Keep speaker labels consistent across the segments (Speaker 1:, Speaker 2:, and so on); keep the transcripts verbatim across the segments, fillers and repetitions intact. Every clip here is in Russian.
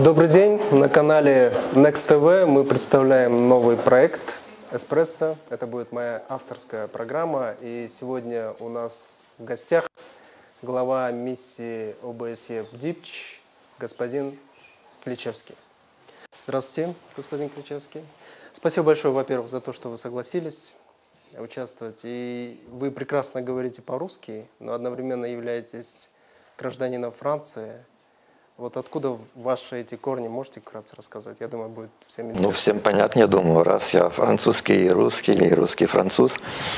Speaker 1: Добрый день, на канале Next ти ви мы представляем новый проект «Эспрессо». Это будет моя авторская программа, и сегодня у нас в гостях глава миссии о бэ эс е в ДИПЧ, господин Кличевский. Здравствуйте, господин Кличевский. Спасибо большое, во-первых, за то, что вы согласились участвовать. И вы прекрасно говорите по-русски, но одновременно являетесь гражданином Франции. Вот откуда ваши эти корни, можете вкратце рассказать? Я думаю, будет всем интересно.
Speaker 2: Ну, всем понятно, я думаю, раз я французский и русский, или русский француз.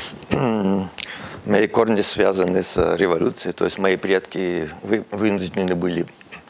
Speaker 2: Мои корни связаны с революцией, то есть мои предки вынуждены были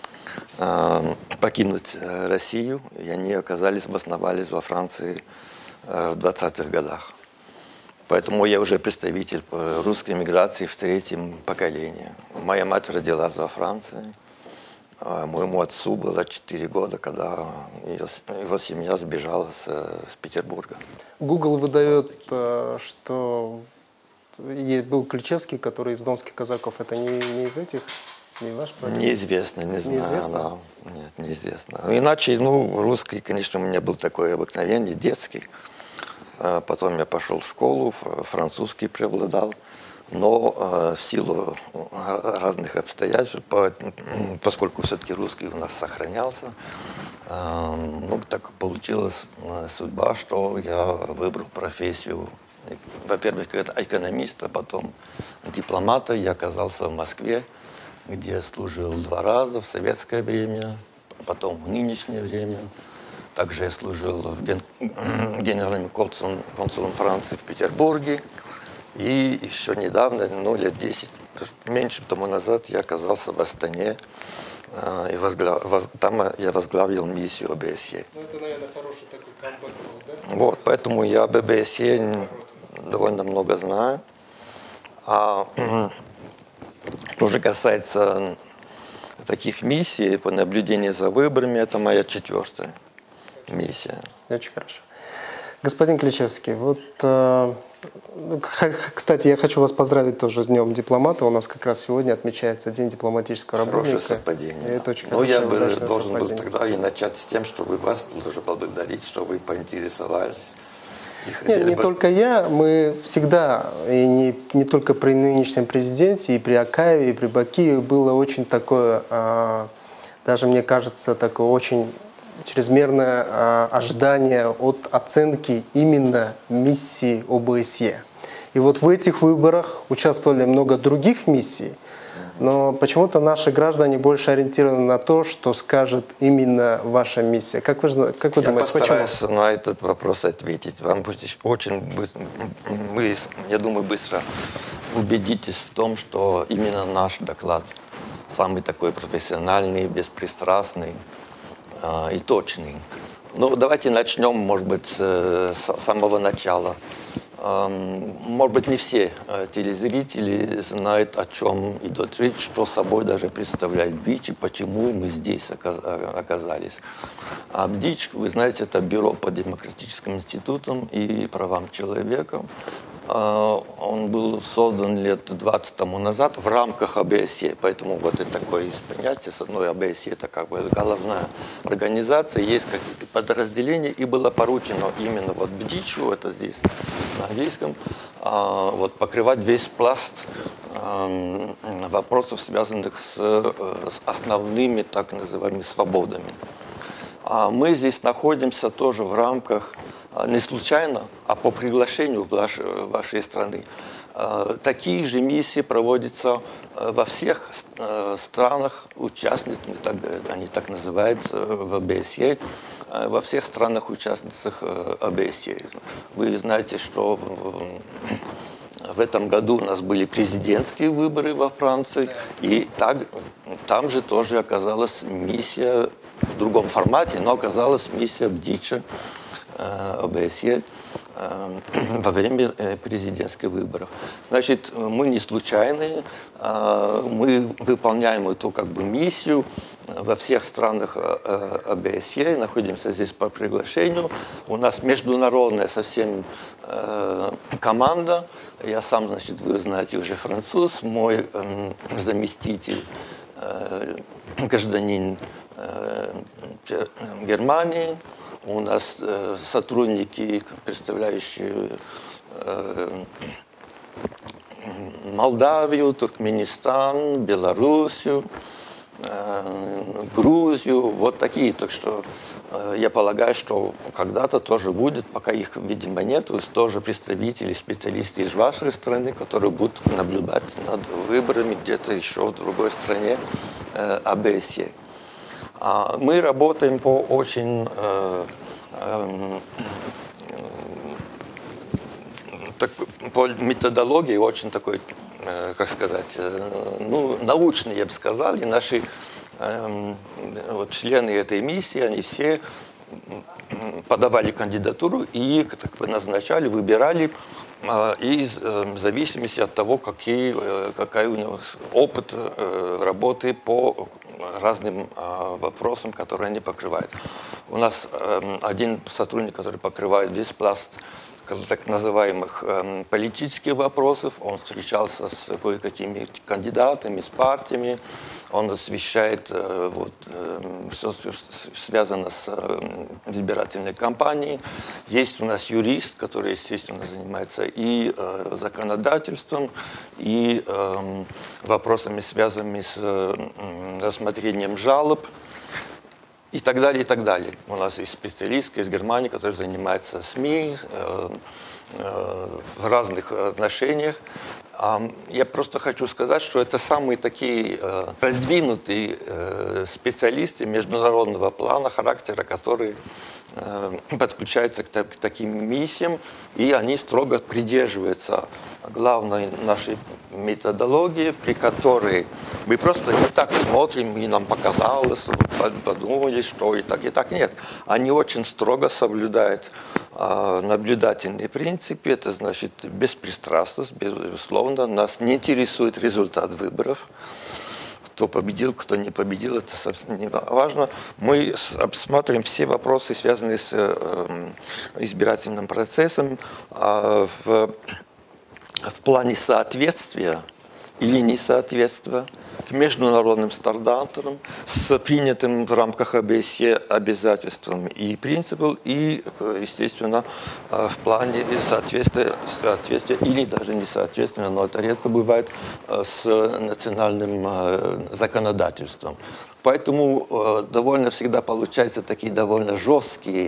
Speaker 2: э, покинуть Россию, и они оказались, обосновались во Франции э, в двадцатых годах. Поэтому я уже представитель русской миграции в третьем поколении. Моя мать родилась во Франции. Моему отцу было четыре года, когда ее, его семья сбежала с, с Петербурга.
Speaker 1: Google выдает, что был Ключевский, который из донских казаков. Это не, не из этих? Не ваш проект?
Speaker 2: Неизвестно, не знаю.
Speaker 1: Неизвестно?
Speaker 2: Да. Нет, неизвестно. Иначе, ну, русский, конечно, у меня был такой обыкновенный, детский. Потом я пошел в школу, французский преобладал. Но э, в силу разных обстоятельств, по, поскольку все-таки русский у нас сохранялся, э, ну, так получилась судьба, что я выбрал профессию, во-первых, экономиста, потом дипломата. Я оказался в Москве, где служил два раза в советское время, потом в нынешнее время. Также я служил в ген... генеральным консулом, консулом Франции в Петербурге. И еще недавно, ну, лет десять, меньше тому назад, я оказался в Астане, э, и возгла... воз... там я возглавил миссию о бэ эс е.
Speaker 1: Ну, это, наверное, хороший такой камбэк был, да?
Speaker 2: Вот, поэтому я об бэ эс е довольно много знаю. А что же касается таких миссий по наблюдению за выборами, это моя четвертая миссия.
Speaker 1: Очень хорошо. Господин Кличевский, вот... Э... Кстати, я хочу вас поздравить тоже с Днем дипломата. У нас как раз сегодня отмечается День дипломатического работника.
Speaker 2: Хорошее совпадение.
Speaker 1: Это очень
Speaker 2: ну, я бы должен
Speaker 1: совпадение.
Speaker 2: был тогда и начать с тем, чтобы вас тоже поблагодарить, что вы поинтересовались.
Speaker 1: Нет, не бы... только я. Мы всегда, и не, не только при нынешнем президенте, и при Акаеве, и при Бакиеве было очень такое, а, даже мне кажется, такое очень... чрезмерное э, ожидание от оценки именно миссии о бэ эс е. И вот в этих выборах участвовали много других миссий, но почему-то наши граждане больше ориентированы на то, что скажет именно ваша миссия. Как вы, как вы
Speaker 2: я
Speaker 1: думаете,
Speaker 2: постараюсь
Speaker 1: почему?
Speaker 2: на этот вопрос ответить. Вам будет очень, вы, я думаю, быстро убедитесь в том, что именно наш доклад самый такой профессиональный, беспристрастный и точный. Ну, давайте начнем, может быть, с самого начала. Может быть, не все телезрители знают, о чем идет речь, что собой даже представляет БДИЧ и почему мы здесь оказались. А БДИЧ, вы знаете, это Бюро по демократическим институтам и правам человека. Он был создан лет двадцать тому назад в рамках о бэ эс е, поэтому вот это такое есть понятие, с одной о бэ эс е это как бы головная организация, есть какие-то подразделения, и было поручено именно вот БДИЧу, это здесь на английском, вот покрывать весь пласт вопросов, связанных с, с основными так называемыми свободами. А мы здесь находимся тоже в рамках, не случайно, а по приглашению вашей, вашей страны. Такие же миссии проводятся во всех странах, участницах, они так называются в о бэ эс е, во всех странах участницах о бэ эс е. Вы знаете, что в этом году у нас были президентские выборы во Франции, и так, там же тоже оказалась миссия в другом формате, но оказалась миссия БДИЧа о бэ эс е во время президентских выборов. Значит, мы не случайные, мы выполняем эту как бы миссию во всех странах о бэ эс е, находимся здесь по приглашению. У нас международная совсем команда. Я сам, значит, вы знаете, уже француз, мой заместитель, гражданин Германии, у нас сотрудники, представляющие Молдавию, Туркменистан, Белоруссию, Грузию, вот такие. Так что я полагаю, что когда-то тоже будет, пока их, видимо, нет, тоже представители, специалисты из вашей страны, которые будут наблюдать над выборами где-то еще в другой стране ОБСЕ. Мы работаем по очень так, по методологии очень такой, как сказать, ну, научный, я бы сказал, и наши э, вот, члены этой миссии, они все подавали кандидатуру и так бы назначали, выбирали э, из э, в зависимости от того, какие, э, какой у него опыт э, работы по разным э, вопросам, которые они покрывают. У нас э, один сотрудник, который покрывает весь пласт так называемых э, политических вопросов, он встречался с кое-какими кандидатами, с партиями, он освещает э, вот, э, все, что связано с э, избирательной кампанией. Есть у нас юрист, который, естественно, занимается и э, законодательством, и э, вопросами, связанными с э, рассмотрением жалоб. И так далее, и так далее. У нас есть специалист из Германии, который занимается СМИ э, э, в разных отношениях. Э, я просто хочу сказать, что это самые такие э, продвинутые э, специалисты международного плана, характера, которые э, подключаются к, к таким миссиям, и они строго придерживаются главной нашей методологии, при которой мы просто не так смотрим, и нам показалось, подумали, что и так, и так. Нет, они очень строго соблюдают э, наблюдательные принципы, это значит беспристрастность, безусловно. Нас не интересует результат выборов. Кто победил, кто не победил, это собственно не важно. Мы обсматриваем все вопросы, связанные с э, избирательным процессом э, в, в плане соответствия или несоответствия к международным стандартам с принятым в рамках ОБСЕ обязательством и принципом, и, естественно, в плане соответствия, соответствия или даже несоответствия, но это редко бывает, с национальным законодательством. Поэтому довольно всегда получаются такие довольно жесткие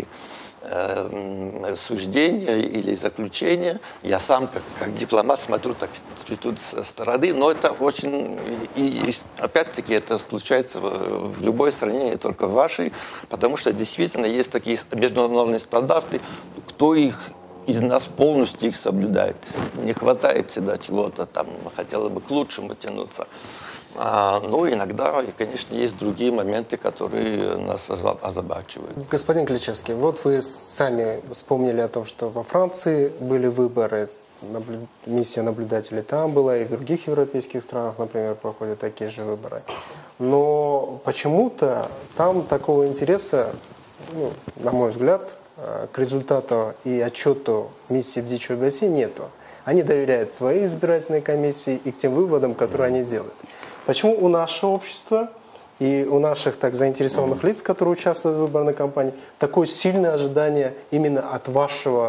Speaker 2: суждения или заключения. Я сам, как, как дипломат, смотрю так чуть-чуть со стороны, но это очень... И, и опять-таки это случается в, в любой стране, не только в вашей, потому что действительно есть такие международные стандарты, кто их из нас полностью их соблюдает. Не хватает всегда чего-то там, хотела бы к лучшему тянуться. А, ну, иногда, конечно, есть другие моменты, которые нас озабачивают.
Speaker 1: Господин Кличевский, вот вы сами вспомнили о том, что во Франции были выборы, наблю... миссия наблюдателей там была, и в других европейских странах, например, проходят такие же выборы. Но почему-то там такого интереса, ну, на мой взгляд, к результату и отчету миссии в Дичьей ОБСЕ нету. Они доверяют своей избирательной комиссии и к тем выводам, которые они делают. Почему у нашего общества и у наших так заинтересованных лиц, которые участвуют в выборной кампании, такое сильное ожидание именно от вашего,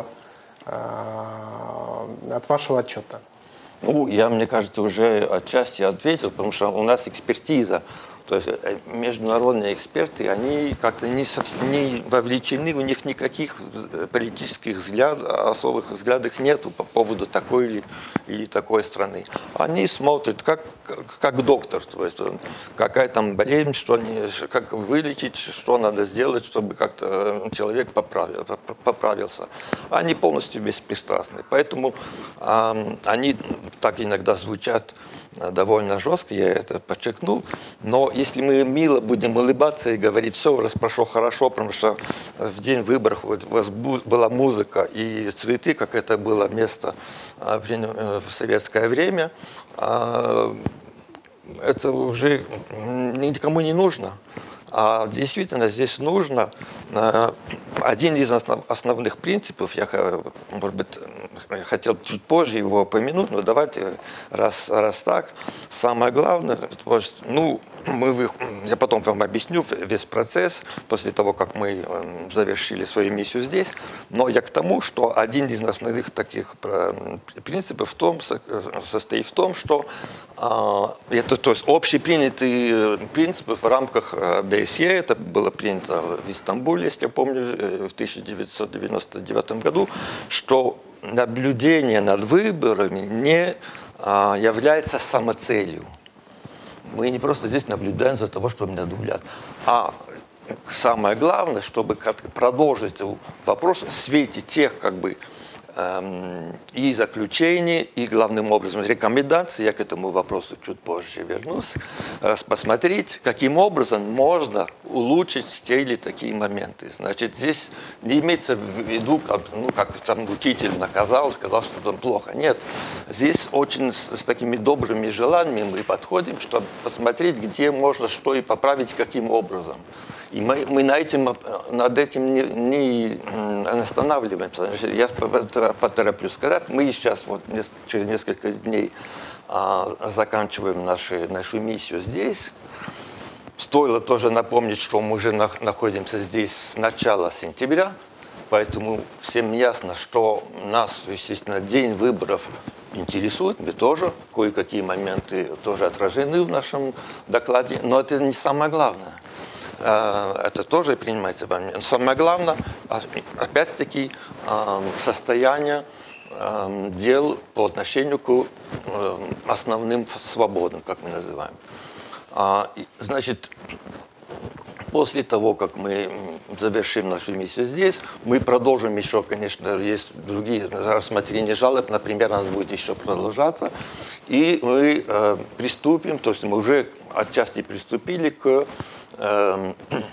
Speaker 1: э, от вашего отчета?
Speaker 2: Ну, я, мне кажется, уже отчасти ответил, потому что у нас экспертиза. То есть международные эксперты, они как-то не, совсем, не вовлечены, у них никаких политических взглядов, особых взглядов нету по поводу такой или, или такой страны. Они смотрят как, как доктор, то есть какая там болезнь, что не, как вылечить, что надо сделать, чтобы как-то человек поправил, поправился. Они полностью беспристрастны. Поэтому э, они так иногда звучат довольно жестко, я это подчеркнул, но если мы мило будем улыбаться и говорить, все у вас прошло хорошо, потому что в день выборов у вас была музыка и цветы, как это было место в советское время, это уже никому не нужно. А действительно здесь нужно один из основных принципов, я, может быть, хотел чуть позже его упомянуть, но давайте раз, раз так. Самое главное, ну, мы, я потом вам объясню весь процесс после того, как мы завершили свою миссию здесь. Но я к тому, что один из основных таких принципов в том, состоит в том, что это, то есть, общепринятые принципы в рамках бэ эс е, это было принято в Стамбуле, если я помню, в тысяча девятьсот девяносто девятом году, что наблюдение над выборами не является самоцелью. Мы не просто здесь наблюдаем за того, чтобы наблюдать, а самое главное, чтобы как-то продолжить вопрос в свете тех как бы эм, и заключений, и главным образом рекомендаций, я к этому вопросу чуть позже вернусь, посмотреть, каким образом можно улучшить те или такие моменты. Значит, здесь не имеется в виду, как, ну, как там учитель наказал, сказал, что там плохо. Нет, здесь очень с, с такими добрыми желаниями мы подходим, чтобы посмотреть, где можно что и поправить, каким образом. И мы, мы на этим, над этим не, не останавливаемся. Я потороплюсь сказать, мы сейчас вот через несколько дней а, заканчиваем наши, нашу миссию здесь. Стоило тоже напомнить, что мы уже на, находимся здесь с начала сентября, поэтому всем ясно, что нас, естественно, день выборов интересует, мы тоже, кое-какие моменты тоже отражены в нашем докладе, но это не самое главное. Это тоже принимается во внимание. Самое главное, опять-таки, состояние дел по отношению к основным свободам, как мы называем. Значит, после того, как мы завершим нашу миссию здесь, мы продолжим еще, конечно, есть другие рассмотрения жалоб, например, она будет еще продолжаться, и мы э, приступим, то есть мы уже отчасти приступили к, э,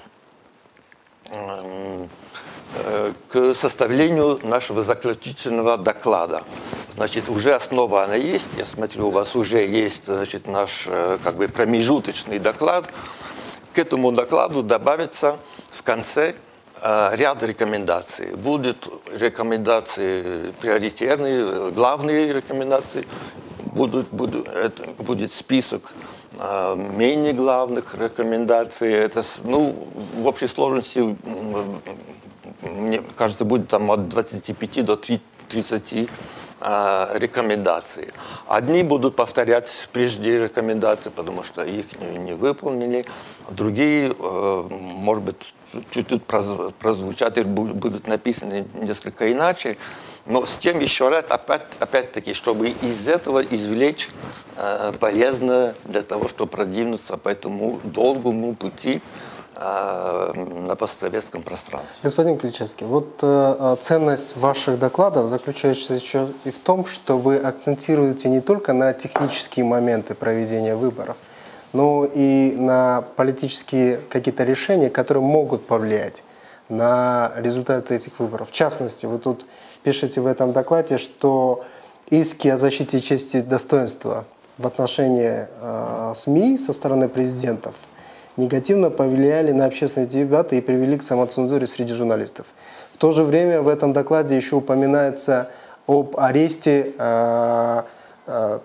Speaker 2: э, к составлению нашего заключительного доклада. Значит, уже основа она есть, я смотрю, у вас уже есть, значит, наш как бы промежуточный доклад. К этому докладу добавится в конце э, ряд рекомендаций. Будут рекомендации приоритетные, главные рекомендации, будут, будут, это, будет список э, менее главных рекомендаций. Это, ну, в общей сложности, мне кажется, будет там от двадцати пяти до тридцати рекомендации. Одни будут повторять прежде рекомендации, потому что их не, не выполнили. Другие, может быть, чуть-чуть прозвучат и будут написаны несколько иначе. Но с тем еще раз, опять, опять-таки, чтобы из этого извлечь полезное для того, чтобы продвинуться по этому долгому пути на постсоветском пространстве.
Speaker 1: Господин Кличевский, вот э, ценность ваших докладов заключается еще и в том, что вы акцентируете не только на технические моменты проведения выборов, но и на политические какие-то решения, которые могут повлиять на результаты этих выборов. В частности, вы тут пишете в этом докладе, что иски о защите чести и достоинства в отношении э, СМИ со стороны президентов негативно повлияли на общественные дебаты и привели к самоцензуре среди журналистов. В то же время в этом докладе еще упоминается об аресте э, э,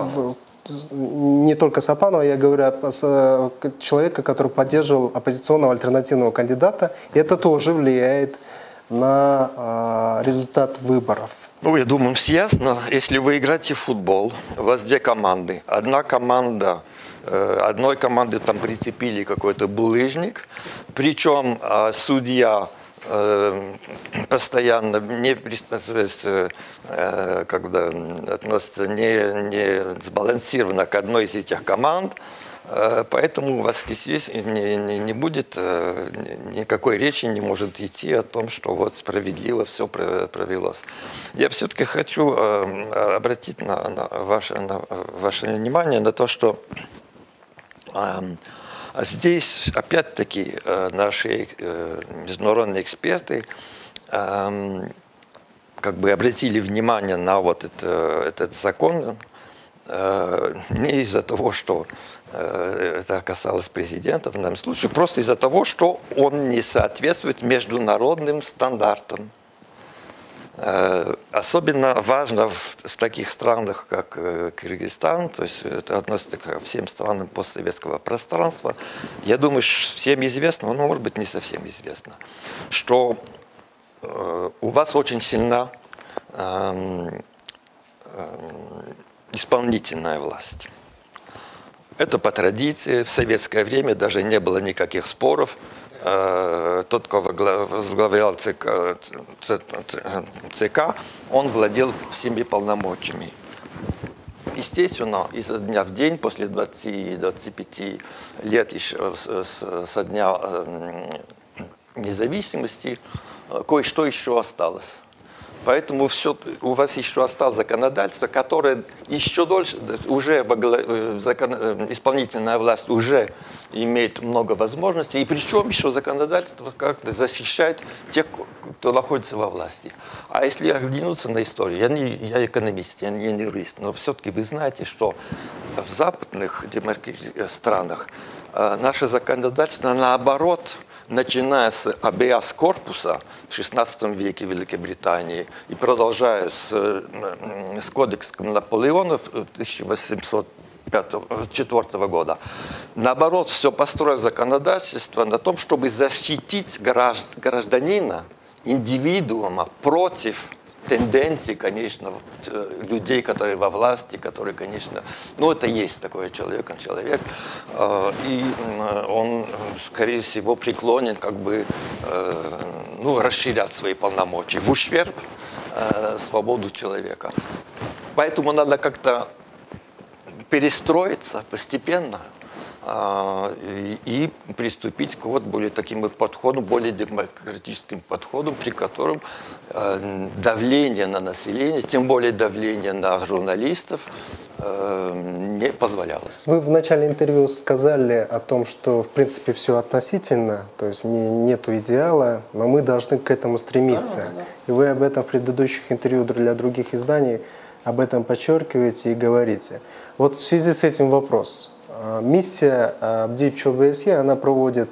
Speaker 1: не только Сапанова, я говорю о человека, который поддерживал оппозиционного альтернативного кандидата. И это тоже влияет на э, результат выборов.
Speaker 2: Ну, я думаю, ясно, если вы играете в футбол, у вас две команды. Одна команда Одной команды там прицепили какой-то булыжник, причем э, судья э, постоянно не э, когда относится не, не сбалансированно к одной из этих команд, э, поэтому у вас не, не, не будет, э, никакой речи не может идти о том, что вот справедливо все провелось. Я все-таки хочу э, обратить на, на, ваше, на ваше внимание на то, что здесь, опять-таки, наши международные эксперты как бы обратили внимание на вот это, этот закон не из-за того, что это касалось президента в данном случае, просто из-за того, что он не соответствует международным стандартам. Особенно важно в, в таких странах, как Кыргызстан, то есть это относится ко всем странам постсоветского пространства. Я думаю, всем известно, но может быть не совсем известно, что э, у вас очень сильна э, э, исполнительная власть. Это по традиции. В советское время даже не было никаких споров. Тот, кто возглавлял ЦК, ЦК, он владел всеми полномочиями. Естественно, изо дня в день, после двадцати-двадцати пяти лет еще со дня независимости, кое-что еще осталось. Поэтому все, у вас еще осталось законодательство, которое еще дольше, уже закон, исполнительная власть уже имеет много возможностей, и причем еще законодательство как-то защищает тех, кто находится во власти. А если оглянуться на историю, я, не, я экономист, я не юрист, но все-таки вы знаете, что в западных демократических странах э, наше законодательство наоборот, начиная с абеас корпуса в шестнадцатом веке в Великобритании и продолжая с, с кодексом Наполеона тысяча восемьсот четвёртого года, наоборот, все построив законодательство на том, чтобы защитить гражданина, индивидуума против тенденции, конечно, людей, которые во власти, которые, конечно, ну, это есть такой человек, он человек, и он, скорее всего, преклонен, как бы, ну, расширять свои полномочия в ущерб свободу человека. Поэтому надо как-то перестроиться постепенно и, и приступить к вот более таким вот подходам, более демократическим подходам, при котором э, давление на население, тем более давление на журналистов, э, не позволялось.
Speaker 1: Вы в начале интервью сказали о том, что в принципе все относительно, то есть не, нету идеала, но мы должны к этому стремиться. Да, да. И вы об этом в предыдущих интервью для других изданий об этом подчеркиваете и говорите. Вот в связи с этим вопрос. Миссия БДИП ОБСЕ, она проводит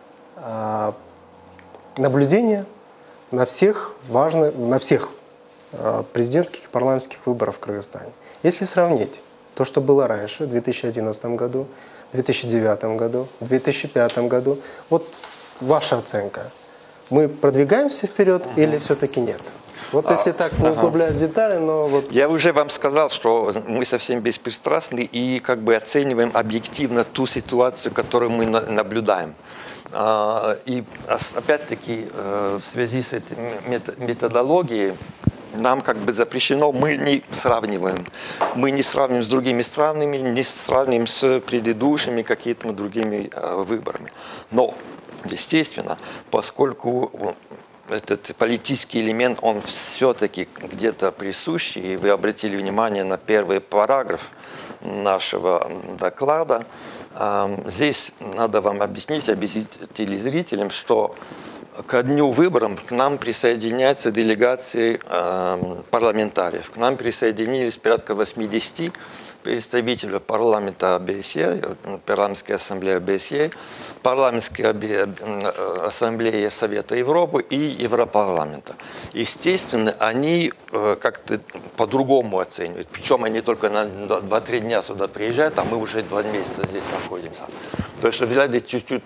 Speaker 1: наблюдение на всех важных, на всех президентских и парламентских выборах в Кыргызстане. Если сравнить то, что было раньше, в две тысячи одиннадцатом году, в две тысячи девятом году, в две тысячи пятом году, вот ваша оценка. Мы продвигаемся вперед uh-huh. или все-таки нет? Вот если а, так не ага. углубляют в детали, но вот...
Speaker 2: Я уже вам сказал, что мы совсем беспристрастны и как бы оцениваем объективно ту ситуацию, которую мы на наблюдаем. А, и опять-таки в связи с этой методологией нам как бы запрещено, мы не сравниваем. Мы не сравниваем с другими странами, не сравниваем с предыдущими какими-то другими выборами. Но, естественно, поскольку... этот политический элемент, он все-таки где-то присущий. И вы обратили внимание на первый параграф нашего доклада. Здесь надо вам объяснить, объяснить телезрителям, что ко дню выборов к нам присоединяются делегации парламентариев. К нам присоединились порядка восьмидесяти представителей парламента ОБСЕ, парламентской ассамблеи ОБСЕ, парламентской ассамблеи Совета Европы и Европарламента. Естественно, они как-то по-другому оценивают. Причем они только на два-три дня сюда приезжают, а мы уже два месяца здесь находимся. То есть взгляды чуть-чуть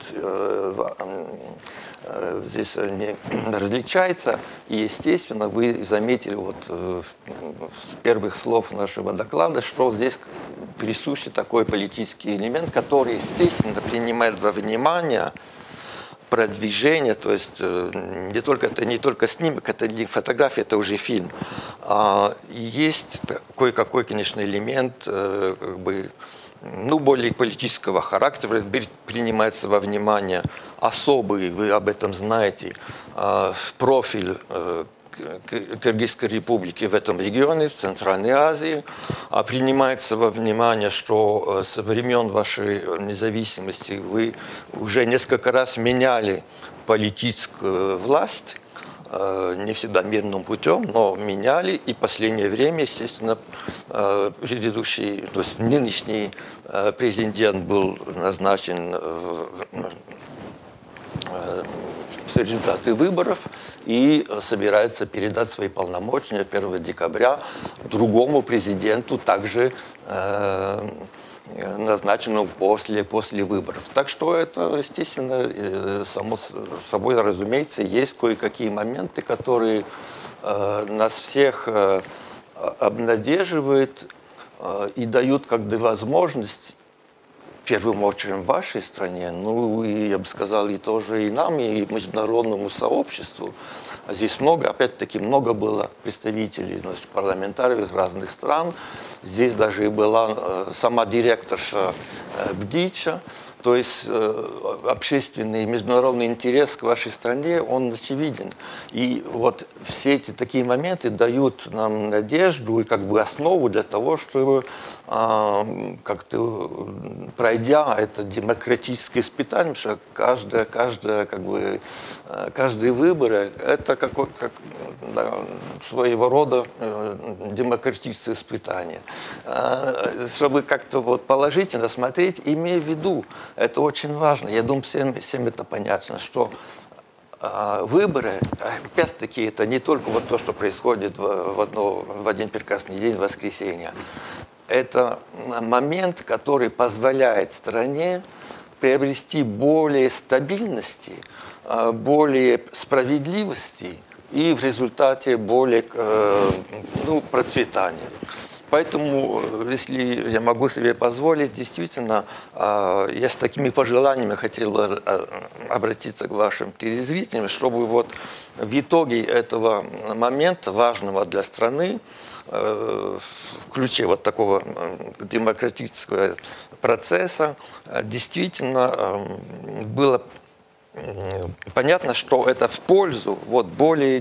Speaker 2: здесь не различается. И, естественно, вы заметили вот с первых слов нашего доклада, что здесь присущий такой политический элемент, который, естественно, принимает во внимание продвижение, то есть не только, это не только снимок, это не фотография, это уже фильм. А есть кое-какой, конечно, элемент, как бы, ну, более политического характера, принимается во внимание особый, вы об этом знаете, профиль Кыргызской республики в этом регионе, в Центральной Азии. А принимается во внимание, что со времен вашей независимости вы уже несколько раз меняли политическую власть, не всегда мирным путем, но меняли, и в последнее время, естественно, предыдущий, то есть нынешний президент был назначен обнародуются результаты выборов и собирается передать свои полномочия первого декабря другому президенту, также э, назначенному после, после выборов. Так что это, естественно, само собой разумеется, есть кое-какие моменты, которые э, нас всех э, обнадеживают э, и дают как бы возможность, в первую очередь в вашей стране, ну и, я бы сказал, и тоже и нам, и международному сообществу. А здесь много, опять-таки, много было представителей, значит, парламентариев разных стран. Здесь даже и была э, сама директорша э, ГДИЧа. То есть э, общественный и международный интерес к вашей стране, он очевиден. И вот все эти такие моменты дают нам надежду и как бы основу для того, чтобы э, как-то пройдя это демократическое испытание, потому что каждое, каждое, как бы, каждые выборы – это какой, как, да, своего рода э, демократическое испытание. Э, чтобы как-то вот положительно смотреть, имея в виду, это очень важно. Я думаю, всем, всем это понятно, что э, выборы, опять-таки, это не только вот то, что происходит в, в, одно, в один прекрасный день, в воскресенье. Это момент, который позволяет стране приобрести более стабильности, более справедливости и в результате более ну, процветания. Поэтому, если я могу себе позволить, действительно, я с такими пожеланиями хотел бы обратиться к вашим телезрителям, чтобы вот в итоге этого момента, важного для страны, в ключе вот такого демократического процесса, действительно было понятно, что это в пользу вот, более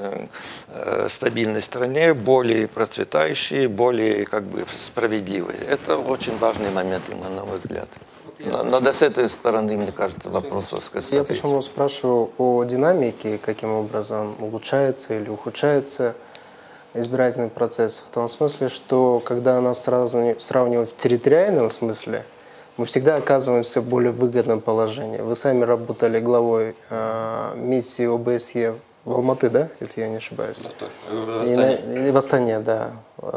Speaker 2: э, стабильной стране, более процветающей, более как бы, справедливой. Это очень важный момент, на мой взгляд. Надо с этой стороны, мне кажется, вопрос сказать.
Speaker 1: Я почему спрашиваю о динамике, каким образом улучшается или ухудшается избирательный процесс. В том смысле, что когда нас сразу сравнивают в территориальном смысле, мы всегда оказываемся в более выгодном положении. Вы сами работали главой э, миссии О Бэ Эс Е в Алматы, да, если я не ошибаюсь? Да, и, на, и в Астане, да.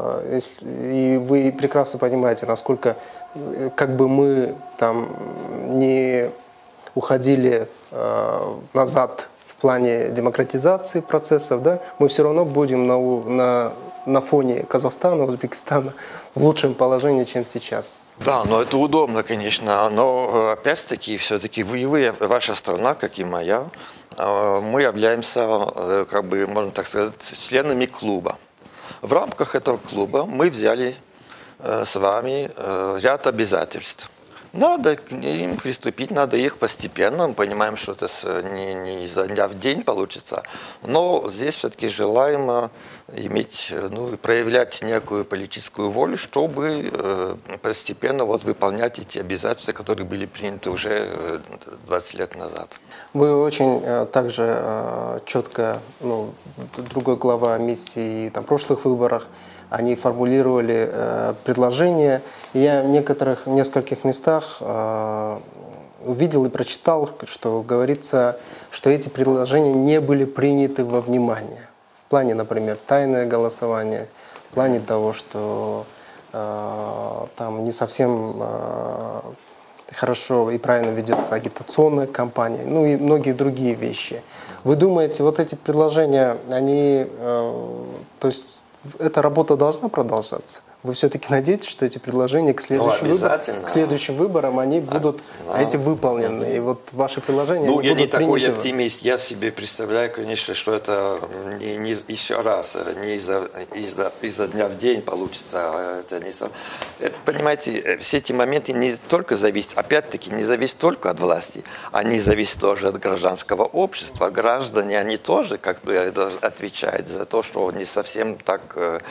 Speaker 1: И вы прекрасно понимаете, насколько как бы мы там не уходили э, назад в плане демократизации процессов, да, мы все равно будем на, на, на фоне Казахстана, Узбекистана в лучшем положении, чем сейчас.
Speaker 2: Да, но это удобно, конечно, но опять-таки, все-таки вы, вы, ваша страна, как и моя, мы являемся, как бы, можно так сказать, членами клуба. В рамках этого клуба мы взяли с вами ряд обязательств. Надо к ним приступить, надо их постепенно. Мы понимаем, что это не, не изо дня в день получится, но здесь все-таки желаем иметь, ну, проявлять некую политическую волю, чтобы э, постепенно вот, выполнять эти обязательства, которые были приняты уже двадцать лет назад.
Speaker 1: Вы очень э, также э, четко, ну, другой глава миссии на прошлых выборах, они формулировали э, предложения. Я в некоторых, в нескольких местах э, увидел и прочитал, что говорится, что эти предложения не были приняты во внимание. В плане, например, тайное голосование, в плане того, что э, там не совсем э, хорошо и правильно ведется агитационная кампания, ну и многие другие вещи. Вы думаете, вот эти предложения, они, э, то есть, эта работа должна продолжаться? Вы все-таки надеетесь, что эти предложения к следующим, ну, выборам, к следующим выборам они будут а, эти выполнены? И вот ваши предложения
Speaker 2: ну, я
Speaker 1: будут
Speaker 2: не такой
Speaker 1: приняты.
Speaker 2: Оптимист. Я себе представляю, конечно, что это не, не, еще раз, не изо, изо, изо дня в день получится. Это не, это, понимаете, все эти моменты не только зависят, опять-таки, не зависят только от власти, они зависят тоже от гражданского общества. Граждане, они тоже как бы отвечают за то, что не совсем так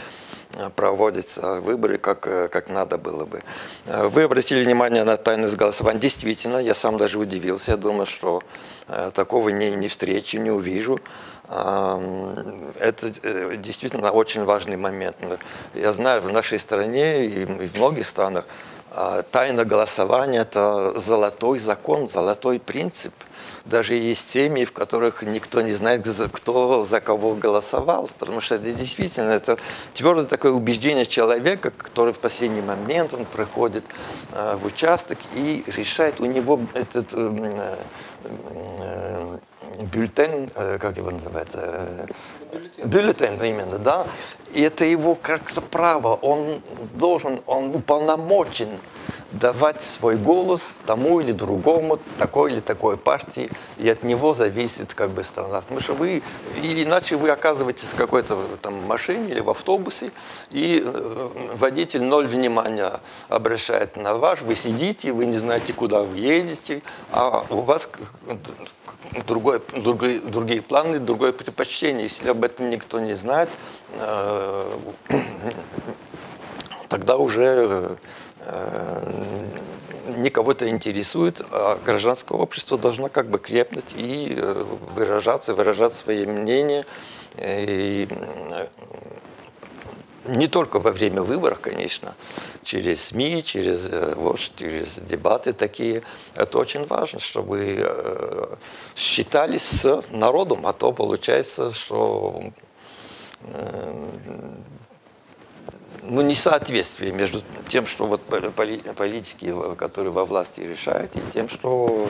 Speaker 2: проводятся выборы, как, как надо было бы. Вы обратили внимание на тайность голосования. Действительно, я сам даже удивился. Я думаю, что такого не, не встречу, не увижу. Это действительно очень важный момент. Я знаю, в нашей стране и в многих странах Тайна голосования – это золотой закон, золотой принцип. Даже есть семьи, в которых никто не знает, кто за кого голосовал. Потому что это действительно это твердое такое убеждение человека, который в последний момент он приходит в участок и решает, у него этот бюллетень, как его называется? Бюллетень. Бюллетень, именно, да. И это его как-то право. Он должен, он уполномочен давать свой голос тому или другому, такой или такой партии, и от него зависит как бы страна. Потому что вы, или иначе вы оказываетесь в какой-то там машине или в автобусе, и водитель ноль внимания обращает на вас, вы сидите, вы не знаете, куда вы едете, а у вас другой, другие, другие планы, другое предпочтение. Если об этом никто не знает, тогда уже никого это интересует, а гражданское общество должно как бы крепнуть и выражаться, выражать свои мнения. И не только во время выборов, конечно, через СМИ, через, вот, через дебаты такие. Это очень важно, чтобы считались с народом, а то получается, что ну, несоответствие между тем, что вот политики, которые во власти решают, и тем, что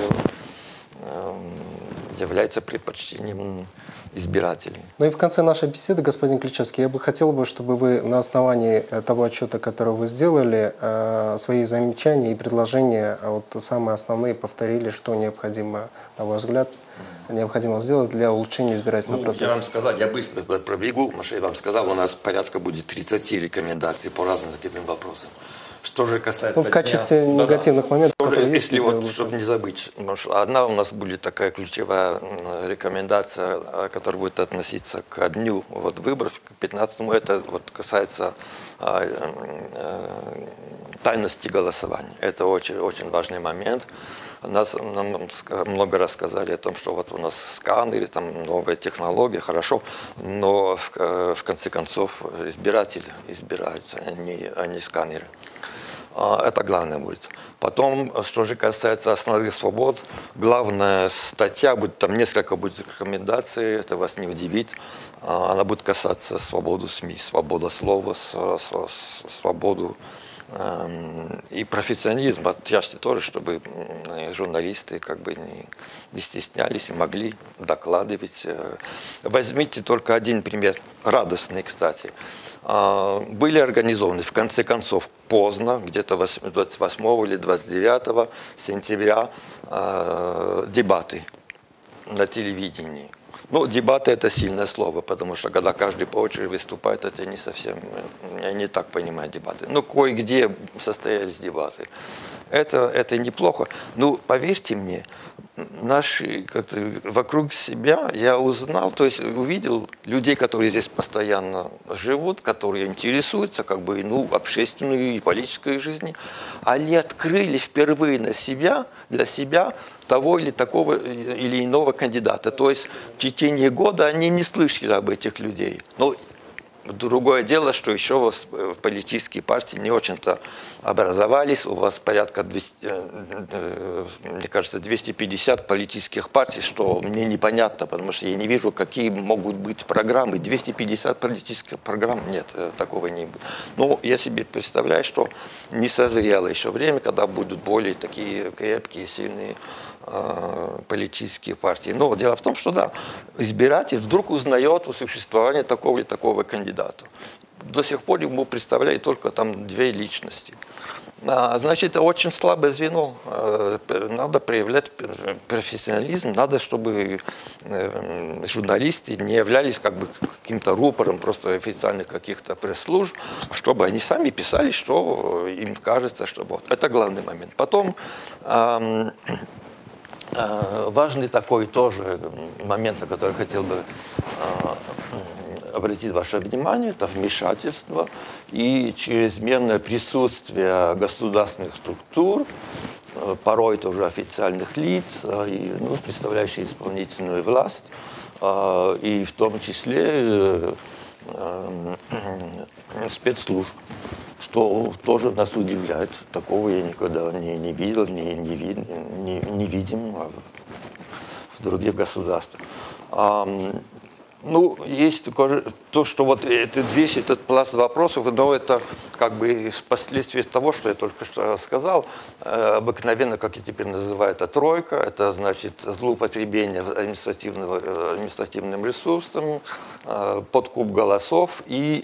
Speaker 2: является предпочтением избирателей.
Speaker 1: Ну и в конце нашей беседы, господин Ключевский, я бы хотел бы, чтобы вы на основании того отчета, который вы сделали, свои замечания и предложения, вот самые основные, повторили, что необходимо, на ваш взгляд, необходимо сделать для улучшения избирательного
Speaker 2: ну,
Speaker 1: процесса.
Speaker 2: Я вам сказал, я быстро пробегу, Маша, вам сказал, у нас порядка будет тридцать рекомендаций по разным таким вопросам. Что же касается...
Speaker 1: Ну, в качестве дня, негативных да, моментов...
Speaker 2: Тоже, если вот, чтобы не забыть, одна у нас будет такая ключевая рекомендация, которая будет относиться к дню вот, выборов, к пятнадцатому, это вот касается а, а, тайности голосования. Это очень, очень важный момент. Нас, нам много рассказали о том, что вот у нас сканеры, там новая технология, хорошо, но в, в конце концов избиратели избирают, а не, а не сканеры. Это главное будет. Потом, что же касается основных свобод, главная статья, будет, там несколько будет рекомендаций, это вас не удивит, она будет касаться свободы СМИ, свобода слова, свободу и профессионализм отчасти тоже, чтобы журналисты как бы не, не стеснялись и могли докладывать. Возьмите только один пример, радостный, кстати. Были организованы, в конце концов, поздно, где-то двадцать восьмого или двадцать девятого сентября, дебаты на телевидении. Ну, дебаты – это сильное слово, потому что когда каждый по очереди выступает, это не совсем, я не так понимаю дебаты. Ну, кое-где состоялись дебаты. Это, это неплохо. Ну, поверьте мне, наши, как-то, вокруг себя я узнал, то есть увидел людей, которые здесь постоянно живут, которые интересуются как бы, ну, общественной и политической жизнью. Они открыли впервые на себя, для себя того или такого или иного кандидата. То есть в течение года они не слышали об этих людей. Но другое дело, что еще у вас политические партии не очень-то образовались. У вас порядка, мне кажется, двести пятьдесят политических партий, что мне непонятно, потому что я не вижу, какие могут быть программы. двести пятьдесят политических программ нет, такого не будет. Но я себе представляю, что не созрело еще время, когда будут более такие крепкие, сильные политические партии. Но дело в том, что да, избиратель вдруг узнает о существовании такого или такого кандидата. До сих пор ему представляют только там две личности. А, значит, это очень слабое звено. Надо проявлять профессионализм, надо, чтобы журналисты не являлись как бы каким-то рупором просто официальных каких-то пресс-служб, а чтобы они сами писали, что им кажется, что вот. Это главный момент. Потом важный такой тоже момент, на который хотел бы обратить ваше внимание, это вмешательство и чрезмерное присутствие государственных структур, порой тоже официальных лиц, и, ну, представляющих исполнительную власть, и в том числе спецслужб. что тоже нас удивляет. Такого я никогда не, не видел, не, не, вид, не, не видим в других государствах. А, ну, есть то, что вот это, весь этот пласт вопросов, но это как бы последствия того, что я только что сказал, обыкновенно, как я теперь называю, это тройка, это значит злоупотребление административным, административным ресурсом, подкуп голосов и,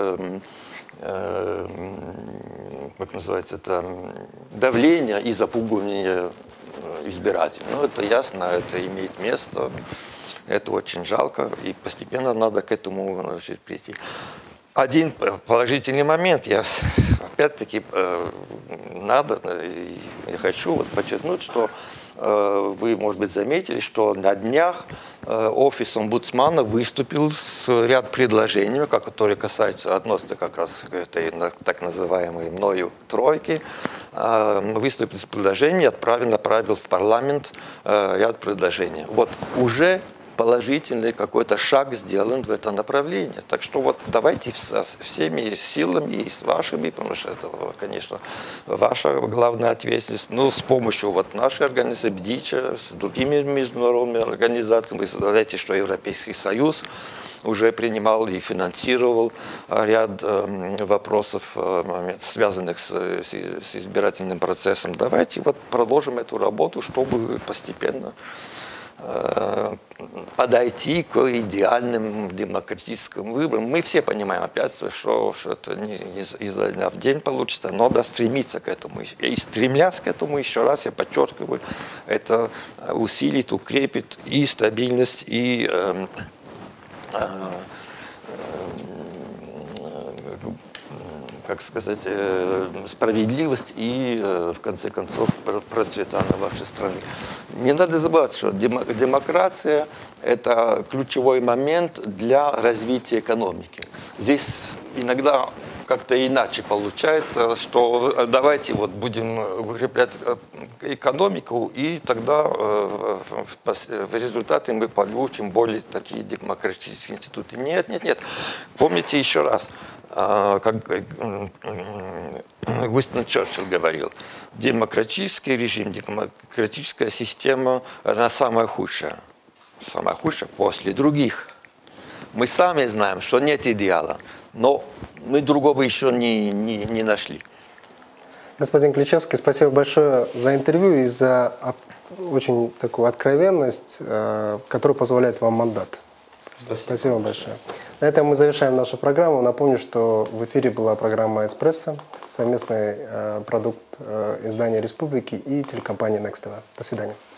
Speaker 2: как называется, это давление и запугивание избирателей. Ну, это ясно, это имеет место. Это очень жалко, и постепенно надо к этому, значит, прийти. Один положительный момент, я опять-таки надо, я хочу вот подчеркнуть, что вы, может быть, заметили, что на днях офис омбудсмана выступил с ряд предложений, которые касаются, относятся как раз к этой так называемой мною тройке. Выступил с предложением, отправил, направил в парламент ряд предложений. Вот уже положительный какой-то шаг сделан в это направление. Так что вот давайте всеми силами и с вашими, потому что это, конечно, ваша главная ответственность, ну, с помощью вот нашей организации БДИЧа, с другими международными организациями. Вы знаете, что Европейский Союз уже принимал и финансировал ряд э, вопросов, э, связанных с, с, с избирательным процессом. Давайте вот продолжим эту работу, чтобы постепенно подойти к идеальным демократическим выборам. Мы все понимаем, опять, что, что это не из, изо дня в день получится, но надо стремиться к этому. И стремлясь к этому, еще раз я подчеркиваю, это усилит, укрепит и стабильность, и э, э, как сказать, справедливость и, в конце концов, процветание вашей страны. Не надо забывать, что демократия – это ключевой момент для развития экономики. Здесь иногда как-то иначе получается, что давайте вот будем укреплять экономику, и тогда в результате мы получим более такие демократические институты. Нет, нет, нет. Помните еще раз, как Уинстон Черчилль говорил, демократический режим, демократическая система, она самая худшая. Самая худшая после других. Мы сами знаем, что нет идеала, но мы другого еще не, не, не нашли.
Speaker 1: Господин Ключевский, спасибо большое за интервью и за очень такую откровенность, которая позволяет вам мандат. Спасибо, спасибо большое. На этом мы завершаем нашу программу. Напомню, что в эфире была программа «Эспрессо», совместный продукт издания «Республики» и телекомпании Next ти ви. До свидания.